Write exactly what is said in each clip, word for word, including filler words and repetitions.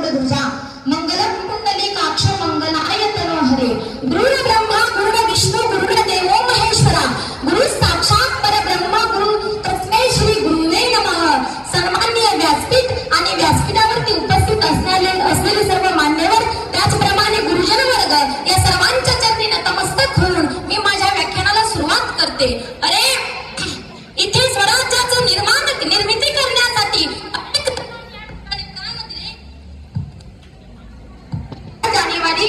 गरुडध्वजा मंगलम कुंडलिकाक्ष मंगलाय तनोहरे गुरु ब्रह्मा गुरु विष्णु गुरु देवो महेश्वरा गुरु साक्षात परब्रह्मा गुरु तस्मै श्री गुरुवे नमः। सन्माननीय व्यासपीठ आणि व्यासपीठावरती उपस्थित असणारे असलेले सर्व मान्यवर त्याचप्रमाणे गुरुजन वर्ग या सर्वांच्या चरणी नतमस्तक होऊन मी माझ्या व्याख्यानाला सुरुवात करते। अरे इथे स्वराज्याचं निर्माण निर्मिती करण्यासाठी जानेवारी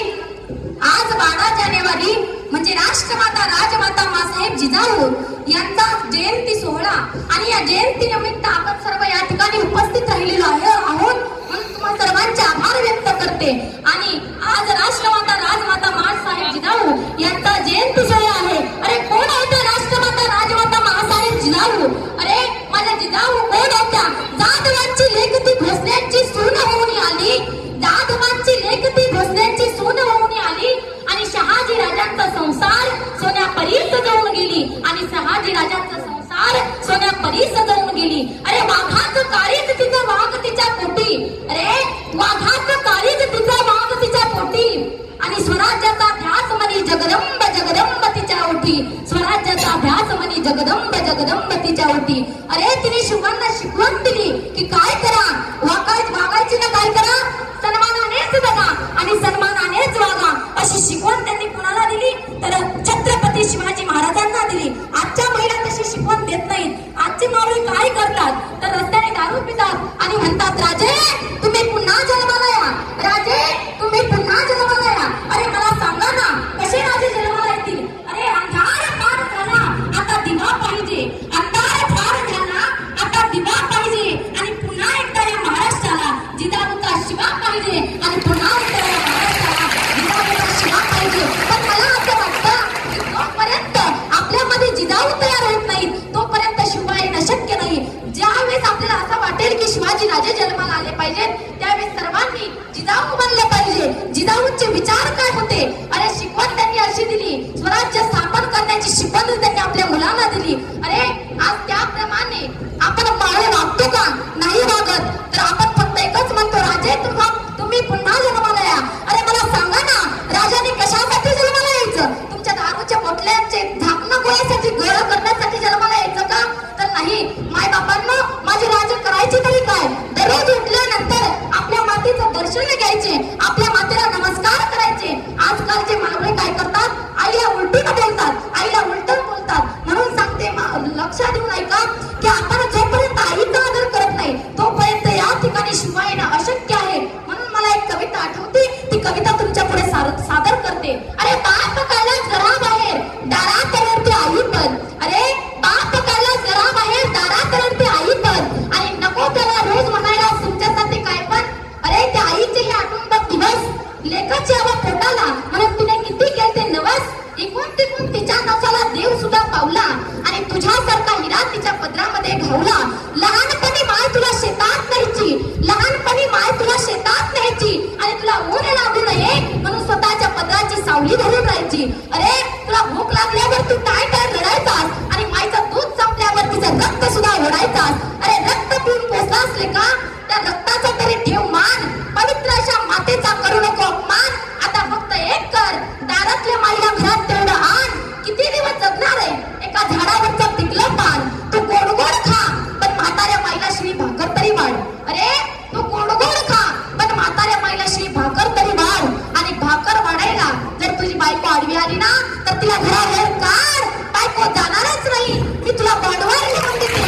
आज बारा जानेवारी म्हणजे राष्ट्रमाता राजमाता मासाहेब जिजाऊ यांचा जयंती सोहळा आणि या जयंती निमित्त आपण सर्व या ठिकाणी उपस्थित राहिलेलो आहोत म्हणून तुम्हा सर्वांचे आभार व्यक्त करते। आणि आज राष्ट्रमाता राजमाता मासाहेब जिजाऊ यांचा जयंती सोहळा आहे। अरे कोण होते राष्ट्रमाता राजमाता मासाहेब जिजाऊ? अरे माझ्या जिजाऊ कोण होत्या? जाधवांची लेखती भोसल्यांची सून होऊन आली, जाधवांची लेखती भोसल्यांची सून होऊन आली आणि शहाजी राजांचा संसार सोन्या परी सजवून गेली आणि शहाजी राजांचा संसार सोन्या परी सजवून गेली। अरे वाघाचं काळीज तिचा वाघ तिच्या पोटी, अरे वाघाचं काळीज तिचा वाघ तिच्या पोटी आणि स्वराज्याचा ध्यास मनी जगदंब जगदंब तिच्या ओठी, स्वराज्याचा ध्यास मनी जगदंब जगदंब तिच्या ओठी। अरे तिने शिवांना शिकवण दिली की काय करा, वागायच वागायची ना काय करा, सन्मानानेच जगा आणि सन्मानानेच वागा अशी शिकवण त्यांनी कुणाला दिली तर छत्रपती शिवाजी महाराजांना दिली। आजच्या महिला तशी शिकवण देत नाहीत। आजची मावळी काय करतात तर रस्त्याने दारू पितात आणि म्हणतात राजे तुम्ही पुन्हा जन्माला या, राजे तुम्ही पुन्हा जन्माला या। अरे मला सांगा ना कसे राजे जन्माला येतील? अरे अंधार फार झाला आता दिवा पाहिजे, अंधार फार झाला आता दिवा पाहिजे आणि पुन्हा एकदा या महाराष्ट्राला जिजाऊचा शिवा पाहिजे आणि पुन्हा एकदा या महाराष्ट्राला जिजाऊचा शिवा पाहिजे। पण मला असं वाटतं की जोपर्यंत आपल्यामध्ये जिजाऊ तयार होत नाहीत तोपर्यंत शिवा येणं शक्य नाही। ज्यावेळेस आपल्याला असं वाटेल की शिवाजी राजे जन्माला आले पाहिजेत त्यावेळेस सर्वांनी जिजाऊ बनले पाहिजे। जिजाऊचे विचार काय होते? अरे शिकवण त्यांनी अशी दिली, स्वराज्य स्थापन करण्याची शिकवण त्यांनी आपल्या मुलांना दिली। अरे आज त्याप्रमाणे आपण माळे वागतो का? नाही वागत तर आपण फक्त एकच म्हणतो राजे तुम्हा तुम्ही पुन्हा जन्माला या। अरे मला सांगा ना राजाने कशासाठी जन्माला यायचं? तुमच्या दारूच्या बोटल्यांचे झाकणं गोळ्यासाठी गळ करण्यासाठी जन्माला यायचं का? तर नाही। माय बापांनो माझे राजे करायचे तरी काय? दररोज उठल्यानंतर आपल्या मातेचं दर्शन घ्यायचे, आपल्या मातेला नमस्कार करायचे। आजकालचे मावळे काय करतात? आईला उलटीनं बोलतात, आईला उलटून बोलतात। म्हणून सांगते लक्षात देऊन ऐका की आपण जोपर्यंत आईचा आदर करत नाही तोपर्यंत या ठिकाणी शिवा येणं अशक्य आहे। म्हणून मला एक कविता आठवते, ती कविता तुमच्या पुढे सादर करते। अरे बाप कैलास घराबाहेर दारात रडते आई पण, अरे बाप कैलास घराबाहेर दारात रडते आई पण आणि नको त्याला रोज म्हणायला तुमच्यासाठी काय पण। अरे त्या आईचे हे आठवण बघ दिवस लेखाची हवा पोटाला म्हणून तिने किती केलते नवस, इकून तिकून तिच्या नसाला देव सुद्धा पावला आणि तुझ्यासारखा हिरा तिच्या पदरामध्ये घावला। लहानपणी माय तुला शेतात न्यायची, लहानपणी माय तुला शेतात न्यायची आणि तुला ऊन लागू नये म्हणून स्वतःच्या पदराची सावली धरून राहायची। अरे तुला भूक लागल्यावर तू काय काय रडायचास आणि मायचं दूध संपल्यावर तिचं रक्त सुद्धा ओढायचास। अरे रक्त पिऊन पोचलास लेका त्या रक्ताचा तरी ठेव मान, पवित्र अशा मातेचा करू नको अपमान। आता फक्त एक कर, दारातल्या माईला घरात तेवढं आण। किती दिवस जगणार आहे एका झाडावरचं पिकलं पान? तू गोड गोड खा पण म्हाताऱ्या माईला श्री भाकर तरी वाढ। अरे तू गोड गोड खा पण म्हाताऱ्या माईला श्री भाकर तरी वाढ आणि भाकर वाढायला जर तुझी बायको आडवी आली ना तर तिला घराबाहेर काढ, बायको जाणारच नाही, मी तुला बॉन्डवर लिहून देते।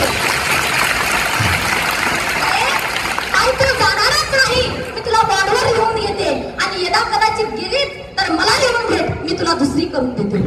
बायको जाणारच नाही, मी तुला बॉन्डवर लिहून येते आणि यदा कदाचित गेलीच तर मला लिहून भेट, मी तुला दुसरी करून देते।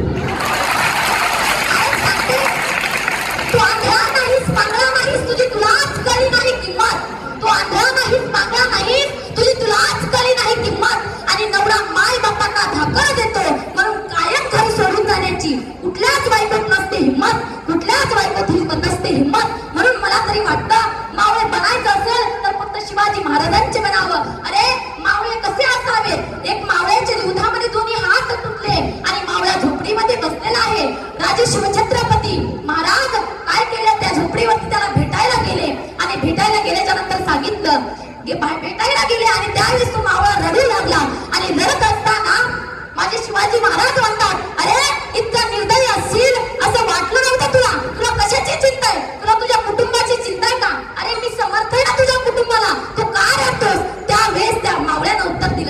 तू आंधळा नाहीस पांगळा नाहीस तुझी तुलाच कळली नाही किंमत, तू आंधळा नाहीस पांगळा नाहीस तुझी तुलाच कळली नाही किंमत आणि नवरा माय बापांना धाकळ देतो म्हणून कायम घरी सोडून जाण्याची कुठल्याच बायकोत नसते हिंमत, कुठल्याच बायकोत हिंमत नसते हिंमत। म्हणून मला तरी वाटतं मावळे बनायचं असेल तर फक्त शिवाजी महाराजांचे बनावं। अरे मावळे कसे असावेत? एक मावळ्याच्या दुधामध्ये दोन्ही हात तुटले आणि मावळ्या झोपडीमध्ये बसले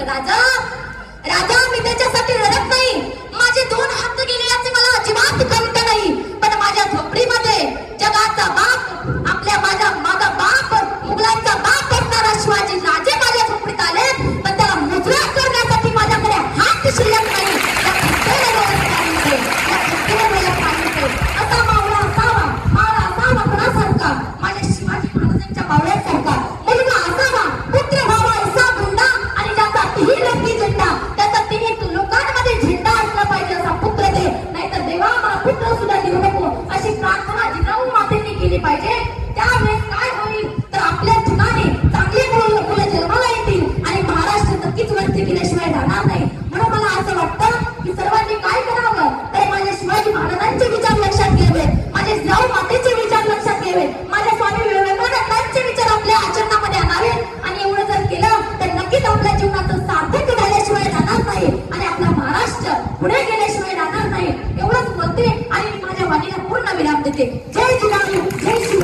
म्हटलं राजा राजा मी त्याच्यासाठी रडत नाही, माझे दोन हात गेले याचे मला अजिबात खंत नाही, पण माझ्या झोपडीमध्ये जगाचा बाप आपल्या माझा माझा बाप मुघलांचा बाप असणारा शिवाजी राजे माझ्या झोपडीत आले, पण त्याला मुजरा करण्यासाठी माझ्याकडे हात शिल्लक नाही. या खड्ड्याला डोळ्यात पाणी येते, या खड्ड्याला डोळ्यात पाणी येते. असा मावळा असावा, मावळा असावा कोणासारखा, माझ्या शिवाजी महाराजांच्या मावळ्यासारखा मुलगा असावा, पुत्र व्हावा असा गुंडा आणि ज्याचा तिही लंबी झेंडा, त्याचा तिही लोकांमध्ये झेंडा असला पाहिजे असा पुत्र दे, नाहीतर देवा मला पुत्र सुद्धा देऊ नको अशी प्रार्थना जिजाऊ मातेने केली पाहिजे. त्यावेळेस काय होईल तर आपल्या ठिकाणी चांगली मुलं मुलं जन्माला येतील आणि महाराष्ट्र नक्कीच वरती गेल्याशिवाय राहणार नाही. म्हणून मला असं वाटतं की सर्वांनी काय करावं तर माझ्या शिवाजी महाराजांचे विचार लक्षात घ्यावे, माझे जिजाऊ मातेचे विचार लक्षात घ्यावे, माझ्या स्वामी विवेकानंदांचे विचार आपल्या आचरणामध्ये आणावे आणि एवढं जर केलं तर नक्कीच आपल्या जीवनाचं सार्थक झाल्याशिवाय राहणार नाही आणि आपला महाराष्ट्र पुढे गेल्याशिवाय राहणार नाही. एवढंच बोलते आणि माझ्या वाणीला पूर्ण विराम देते. जय जिजाऊ, जय शिव.